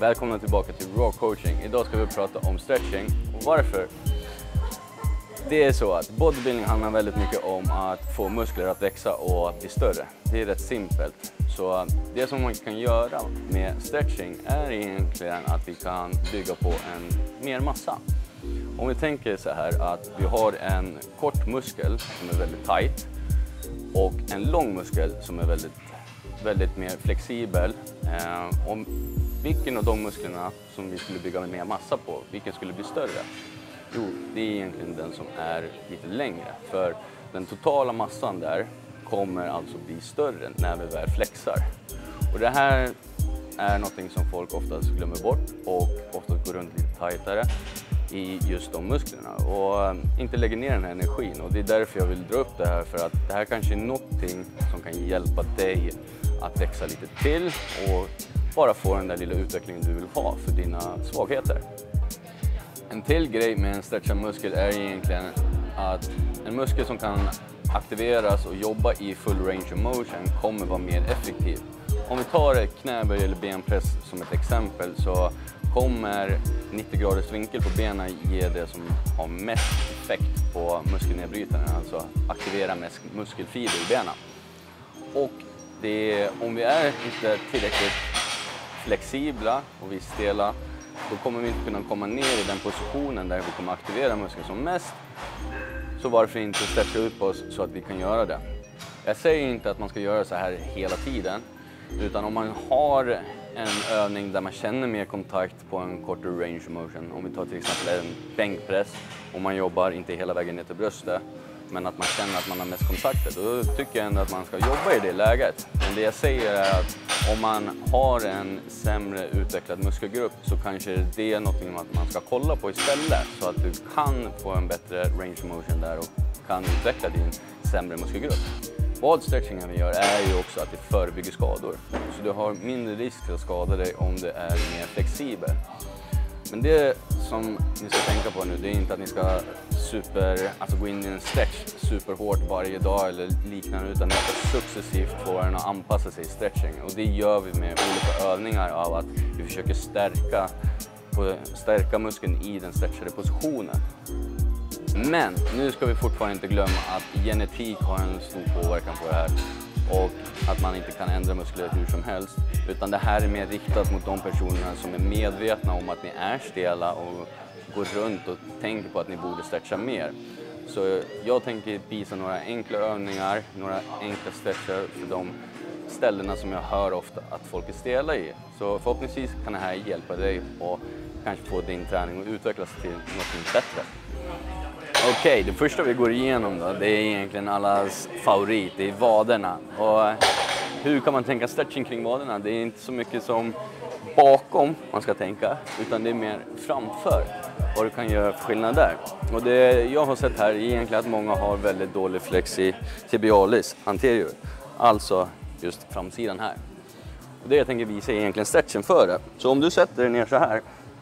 Välkomna tillbaka till Raw Coaching. Idag ska vi prata om stretching och varför. Det är så att bodybuilding handlar väldigt mycket om att få muskler att växa och att bli större. Det är rätt simpelt. Så det som man kan göra med stretching är egentligen att vi kan bygga på en mer massa. Om vi tänker så här att vi har en kort muskel som är väldigt tight och en lång muskel som är väldigt mer flexibel. Om vilken av de musklerna som vi skulle bygga mer massa på, vilken skulle bli större? Jo, det är egentligen den som är lite längre. För den totala massan där kommer alltså bli större när vi väl flexar. Och det här är någonting som folk oftast glömmer bort och oftast går runt lite tajtare i just de musklerna och inte lägger ner den här energin. Och det är därför jag vill dra upp det här, för att det här kanske är någonting som kan hjälpa dig att växa lite till och bara få den där lilla utvecklingen du vill ha för dina svagheter. En till grej med en stretchad muskel är egentligen att en muskel som kan aktiveras och jobba i full range of motion kommer vara mer effektiv. Om vi tar knäböj eller benpress som ett exempel, så kommer 90 graders vinkel på benen ge det som har mest effekt på muskelnedbrytaren, alltså aktivera mest muskelfiber i benen. Och om vi är inte tillräckligt flexibla och vi är stela, då kommer vi inte kunna komma ner i den positionen där vi kommer aktivera muskeln som mest. Så varför inte stretcha ut på oss så att vi kan göra det? Jag säger inte att man ska göra så här hela tiden, utan om man har en övning där man känner mer kontakt på en kortare range of motion. Om vi tar till exempel en bänkpress och man jobbar inte hela vägen ner till bröstet, men att man känner att man har mest kontakter, då tycker jag ändå att man ska jobba i det läget. Men det jag säger är att om man har en sämre utvecklad muskelgrupp, så kanske det är något att man ska kolla på istället, så att du kan få en bättre range of motion där och kan utveckla din sämre muskelgrupp. Vad stretchingen gör är ju också att det förebygger skador. Så du har mindre risk att skada dig om du är mer flexibel. Men det som ni ska tänka på nu, det är inte att ni ska gå in i en stretch superhårt varje dag eller liknande, utan ni ska successivt få den att anpassa sig i stretching. Och det gör vi med olika övningar av att vi försöker stärka muskeln i den stretchade positionen. Men nu ska vi fortfarande inte glömma att genetik har en stor påverkan på det här och att man inte kan ändra muskler hur som helst, utan det här är mer riktat mot de personerna som är medvetna om att ni är stela och går runt och tänker på att ni borde stretcha mer. Så jag tänker visa några enkla övningar, några enkla stretchar för de ställena som jag hör ofta att folk är stela i. Så förhoppningsvis kan det här hjälpa dig och kanske få din träning att utvecklas till något bättre. Okej, det första vi går igenom då, det är egentligen allas favorit, det är vaderna. Och hur kan man tänka stretching kring vaderna? Det är inte så mycket som bakom man ska tänka, utan det är mer framför vad du kan göra för skillnad där. Och det jag har sett här är egentligen att många har väldigt dålig flexi tibialis anterior, alltså just framsidan här. Och det jag tänker visa är egentligen stretchen för det. Så om du sätter dig ner så här,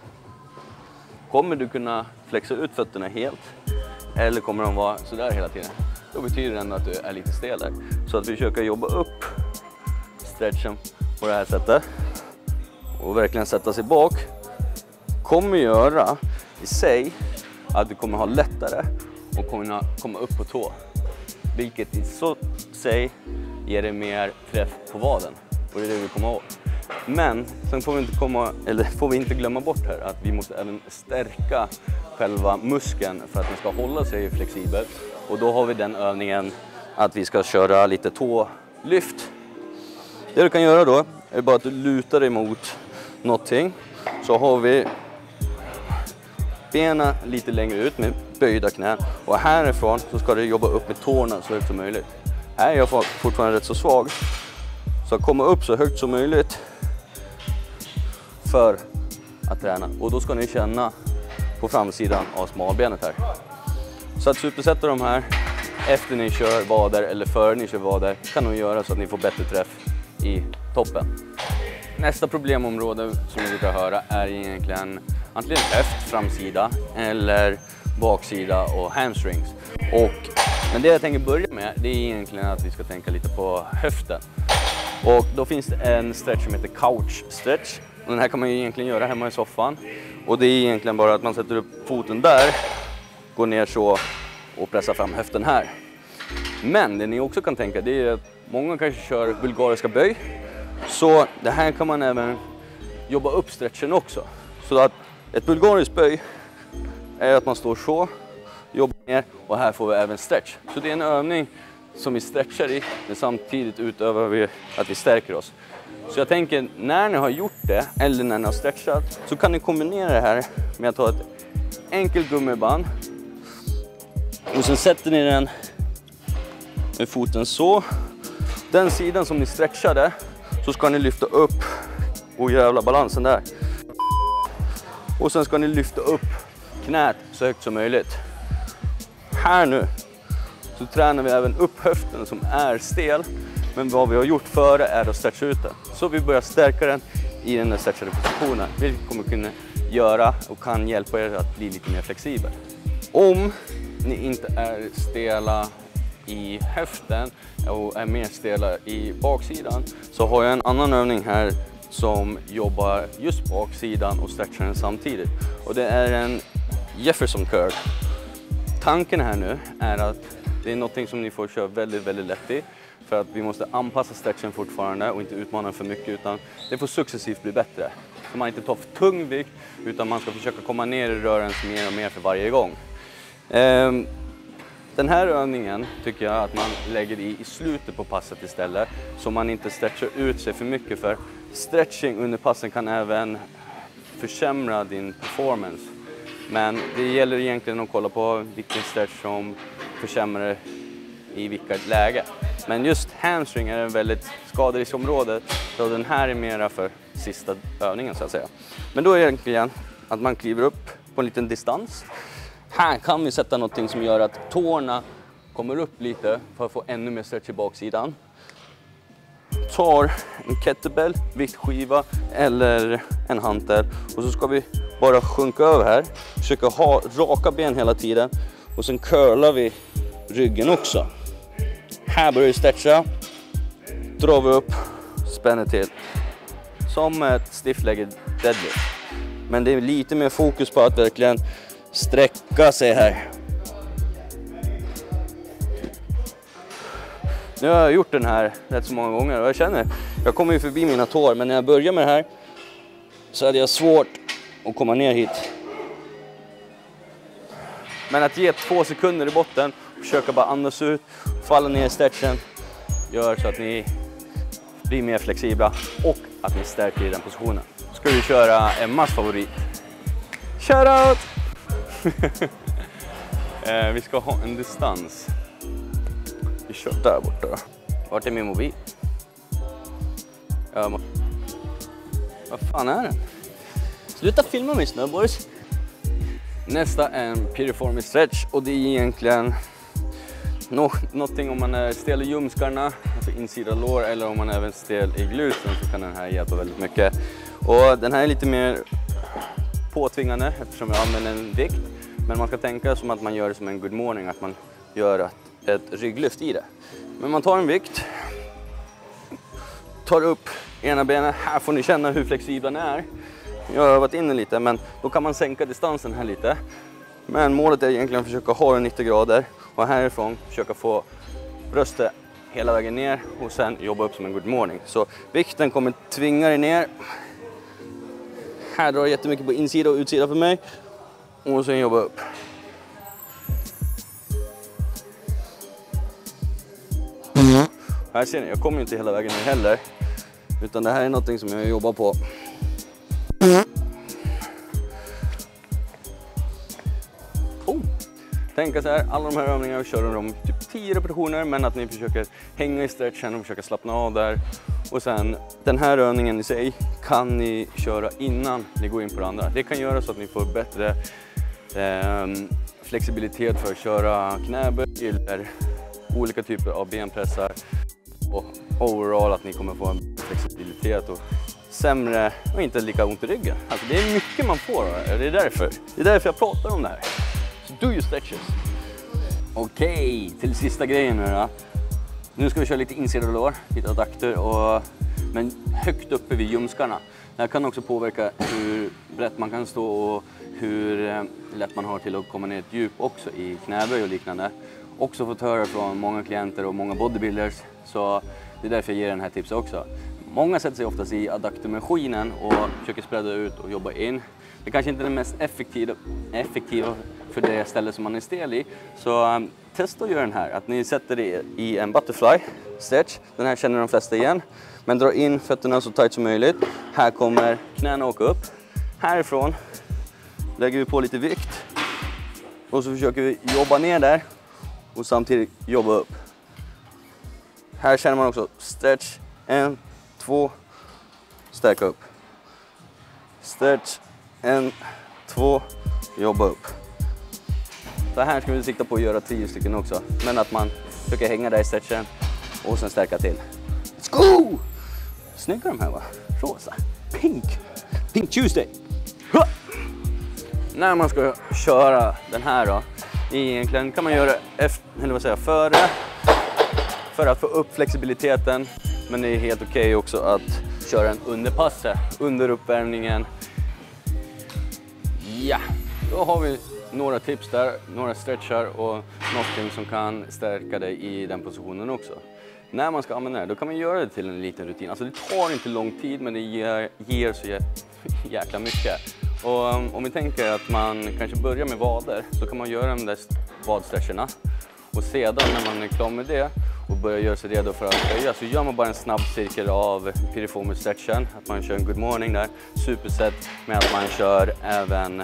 kommer du kunna flexa ut fötterna helt, eller kommer de vara så där hela tiden? Då betyder det ändå att du är lite stel där. Så att vi försöker jobba upp stretchen på det här sättet och verkligen sätta sig bak kommer göra i sig att du kommer ha lättare och kunna komma upp på tå, vilket i så sig ger dig mer träff på vaden, och det är det vi kommer ihåg. Men sen får vi inte glömma bort här att vi måste även stärka själva muskeln för att den ska hålla sig flexibel. Och då har vi den övningen att vi ska köra lite tålyft. Det du kan göra då är bara att du lutar dig mot någonting. Så har vi benen lite längre ut med böjda knän. Och härifrån så ska du jobba upp med tårna så högt som möjligt. Här är jag fortfarande rätt så svag. Så komma upp så högt som möjligt för att träna. Och då ska ni känna på framsidan av smalbenet här. Så att supersätta de här efter ni kör vader eller före ni kör vader kan nog göra så att ni får bättre träff i toppen. Nästa problemområde som ni brukar höra är egentligen antingen höft, framsida eller baksida och hamstrings. Men det jag tänker börja med, det är egentligen att vi ska tänka lite på höften. Och då finns det en stretch som heter couch stretch. Och den här kan man ju egentligen göra hemma i soffan. Och det är egentligen bara att man sätter upp foten där, går ner så och pressar fram höften här. Men det ni också kan tänka, det är att många kanske kör bulgariska böj. Så det här kan man även jobba upp stretchen också. Så att ett bulgariskt böj är att man står så, jobbar ner och här får vi även stretch. Så det är en övning som vi stretchar i, men samtidigt utövar vi att vi stärker oss. Så jag tänker, när ni har gjort det, eller när ni har stretchat, så kan ni kombinera det här med att ta ett enkelt gummiband. Och sen sätter ni den med foten så. Den sidan som ni stretchade, så ska ni lyfta upp och jävla balansen där. Och sen ska ni lyfta upp knät så högt som möjligt. Här nu så tränar vi även upp höften som är stel. Men vad vi har gjort före är att stretcha ut den. Så vi börjar stärka den i den här stretchade positionen. Vilket kommer kunna göra och kan hjälpa er att bli lite mer flexibel. Om ni inte är stela i höften och är mer stela i baksidan, så har jag en annan övning här som jobbar just baksidan och stretchar den samtidigt. Och det är en Jefferson curl. Tanken här nu är att det är något som ni får köra väldigt, väldigt lätt i. För att vi måste anpassa stretchen fortfarande och inte utmana den för mycket, utan det får successivt bli bättre. Så man inte tar för tung vikt, utan man ska försöka komma ner i rörelsen mer och mer för varje gång. Den här övningen tycker jag att man lägger i slutet på passet istället, så man inte stretchar ut sig för mycket, för stretching under passen kan även försämra din performance. Men det gäller egentligen att kolla på vilken stretch som försämrar i vilket läge. Men just hamstring är en väldigt skaderiskområde, så den här är mera för sista övningen så att säga. Men då är det egentligen att man kliver upp på en liten distans. Här kan vi sätta någonting som gör att tårna kommer upp lite för att få ännu mer stretch i baksidan. Tar en kettlebell, viktskiva eller en hantel, och så ska vi bara sjunka över här. Försöka ha raka ben hela tiden, och sen curlar vi ryggen också. Här börjar vi stretcha, drar vi upp, spänner till. Som ett stiff-legged deadlift. Men det är lite mer fokus på att verkligen sträcka sig här. Nu har jag gjort den här rätt så många gånger och jag känner, jag kommer ju förbi mina tår, men när jag börjar med det här så hade jag svårt att komma ner hit. Men att ge 2 sekunder i botten, försöka bara andas ut, falla ner i stretchen, gör så att ni blir mer flexibla och att ni stärker i den positionen. Ska vi köra Emmas favorit. Shoutout! Vi ska ha en distans. Vi kör där borta. Vart är min mobil? Vad fan är den? Sluta filma mig, snöboys. Nästa är en piriformis stretch, och det är egentligen någonting om man är stel i ljumskarna, alltså insida lår, eller om man är även stel i gluten, så kan den här hjälpa väldigt mycket. Och den här är lite mer påtvingande eftersom jag använder en vikt, men man ska tänka som att man gör det som en good morning, att man gör ett rygglyft i det. Men man tar en vikt, tar upp ena benet, här får ni känna hur flexibel den är. Jag har övat in den lite, men då kan man sänka distansen här lite. Men målet är egentligen att försöka ha den 90 grader och härifrån försöka få bröstet hela vägen ner och sen jobba upp som en good morning. Så vikten kommer tvinga dig ner. Här drar jag jättemycket på insida och utsida för mig. Och sen jobba upp. Här ser ni, jag kommer inte hela vägen ner heller. Utan det här är någonting som jag jobbar på. Tänka så här, alla de här övningarna kör de typ 10 repetitioner, men att ni försöker hänga i stretchen och försöka slappna av där. Och sen den här övningen i sig kan ni köra innan ni går in på det andra. Det kan göra så att ni får bättre flexibilitet för att köra knäböj eller olika typer av benpressar. Och overall att ni kommer få en flexibilitet och sämre och inte lika ont i ryggen. Alltså det är mycket man får, det är därför jag pratar om det här. So do your stretches. Okej, till sista grejen nu då. Nu ska vi köra lite insida lår, lite adductor, och men högt uppe vid ljumskarna. Det här kan också påverka hur brett man kan stå och hur lätt man har till att komma ner ett djup också i knäböj och liknande. Också fått höra från många klienter och många bodybuilders, så det är därför jag ger den här tipset också. Många sätter sig oftast i adductormaskinen och försöker spreada ut och jobba in. Det kanske inte är det mest effektiva för det ställe som man är stel i. Så testa att göra den här, att ni sätter det i en butterfly stretch. Den här känner de flesta igen. Men dra in fötterna så tight som möjligt. Här kommer knäna åka upp. Härifrån lägger vi på lite vikt. Och så försöker vi jobba ner där och samtidigt jobba upp. Här känner man också stretch. 1, 2, stärka upp. Stretch, 1, 2, jobba upp. Så här ska vi sikta på att göra 10 stycken också. Men att man försöker hänga där i stretchen och sen stärka till. Let's go! Snygga de här, va? Rosa. Pink. Pink Tuesday. Ha! När man ska köra den här då, egentligen kan man göra före för att få upp flexibiliteten. Men det är helt okej också att köra den under passet, under uppvärmningen. Ja, då har vi några tips där, några stretchar och någonting som kan stärka dig i den positionen också. När man ska använda det, då kan man göra det till en liten rutin. Alltså det tar inte lång tid, men det ger så jäkla mycket. Och om vi tänker att man kanske börjar med vader, så kan man göra de där vadstretcherna. Och sedan när man är klar med det och börjar göra sig redo för att höja, så gör man bara en snabb cirkel av piriformis stretchen. Att man kör en good morning där, superset, med att man kör även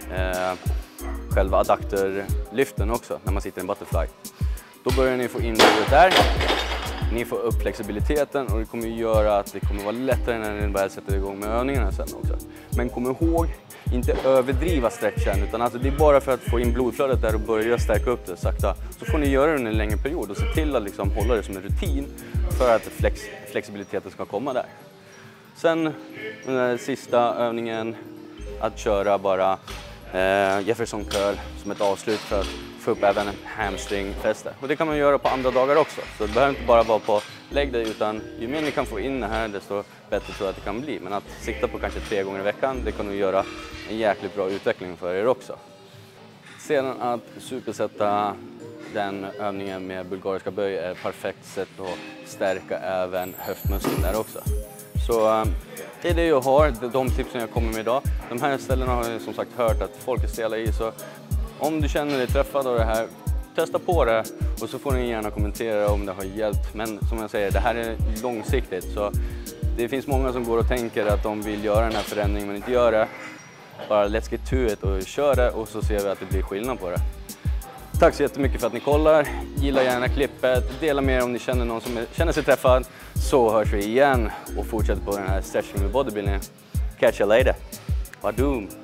själva adductorlyften också när man sitter i en butterfly. Då börjar ni få in det där. Ni får upp flexibiliteten och det kommer att göra att det kommer vara lättare när ni väl sätter igång med övningarna sen också. Men kom ihåg, inte överdriva stretchen, utan alltså det är bara för att få in blodflödet där och börja stärka upp det sakta. Så får ni göra det under en längre period och se till att liksom hålla det som en rutin för att flexibiliteten ska komma där. Sen den sista övningen, att köra bara Jefferson curl som ett avslut för att få upp även en hamstringfäste. Och det kan man göra på andra dagar också. Så det behöver inte bara vara på lägg dig, utan ju mer ni kan få in det här, desto bättre tror jag att det kan bli. Men att sikta på kanske 3 gånger i veckan, det kan nog göra en jäkligt bra utveckling för er också. Sedan att supersätta den övningen med bulgariska böj är ett perfekt sätt att stärka även höftmuskeln där också. Så det är det jag har, de tipsen jag kommer med idag. De här ställena har jag som sagt hört att folk är stela i, så om du känner dig träffad av det här, testa på det och så får ni gärna kommentera om det har hjälpt. Men som jag säger, det här är långsiktigt, så det finns många som går och tänker att de vill göra den här förändringen men inte gör det. Bara let's get to it och kör det, och så ser vi att det blir skillnad på det. Tack så jättemycket för att ni kollar. Gilla gärna klippet, dela med er om ni känner någon som känner sig träffad. Så hörs vi igen och fortsätter på den här stretching med bodybuilding. Catch you later. Badoom!